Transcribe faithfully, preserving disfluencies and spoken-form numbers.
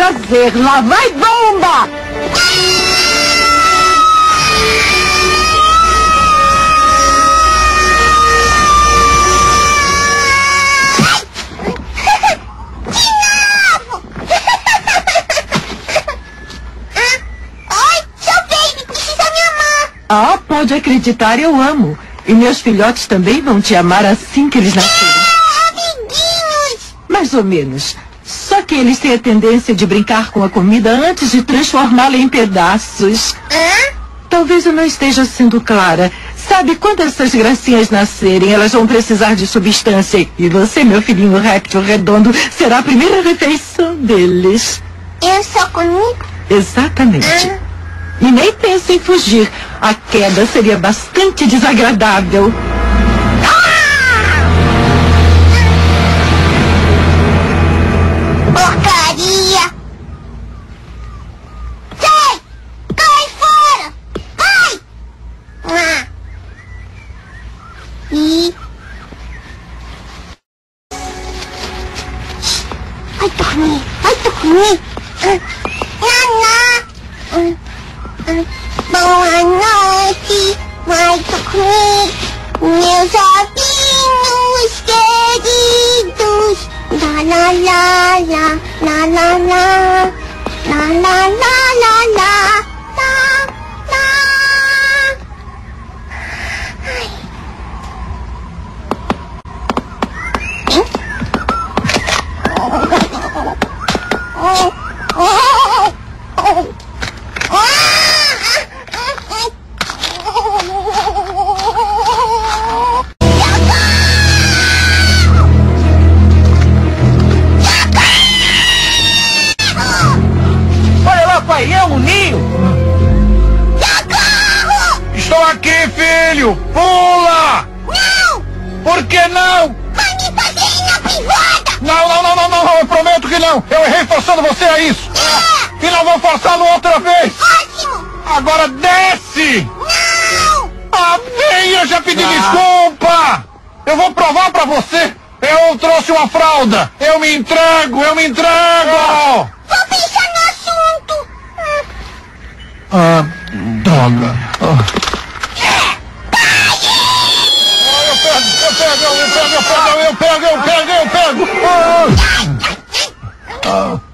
prazer. Lá vai bomba! Ah, pode acreditar, eu amo. E meus filhotes também vão te amar assim que eles nascerem. Ah, amiguinhos! Mais ou menos. Só que eles têm a tendência de brincar com a comida antes de transformá-la em pedaços. Hã? Talvez eu não esteja sendo clara. Sabe, quando essas gracinhas nascerem, elas vão precisar de substância. E você, meu filhinho réptil redondo, será a primeira refeição deles. Eu sou comigo? Exatamente. Ah. E nem pense em fugir. A queda seria bastante desagradável. Porcaria! Sai! Cai fora! Vai! Ah. E... Vai dormir! Vai dormir! Naná! Boa noite! Vai dormir! Meus ovinhos queridos! La la la la, la la la, la la la la la, la la. Ai. Hein? Oh, oh, oh, oh. Pai, é um ninho! Socorro! Estou aqui, filho! Pula! Não! Por que não? Vai me fazer ir na privada! Não, não, não, não, não, eu prometo que não! Eu errei forçando você a isso! É! E não vou forçá-lo outra vez! Ótimo! Agora desce! Não! Ah, vem, eu já pedi Ah. desculpa! Eu vou provar pra você! Eu trouxe uma fralda! Eu me entrego, eu me entrego! Vou pensar no assunto! Ah, droga! Ah. Eu pego, eu pego, eu pego, eu pego, eu pego, eu pego, eu pego! Ah. Ah.